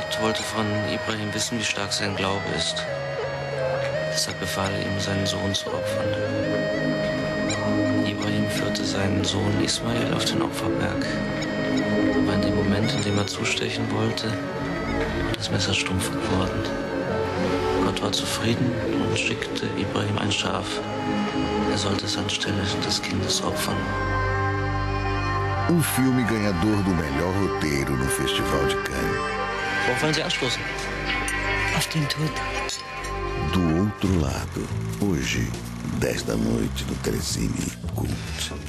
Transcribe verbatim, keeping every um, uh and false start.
Gott wollte von Ibrahim wissen, wie stark sein Glaube ist. Deshalb befahl er ihm, seinen Sohn zu opfern. Ibrahim führte seinen Sohn Ismael auf den Opferberg. Aber in dem Moment, in dem er zustechen wollte, war das Messer stumpf geworden. Gott war zufrieden und schickte Ibrahim ein Schaf. Er sollte es anstelle des Kindes opfern. Um filme ganhador do melhor roteiro no Festival de Cannes. Worauf wollen Sie anstoßen? Auf den Tod. Do Outro Lado, hoje, dez da noite, no Telecine Cult.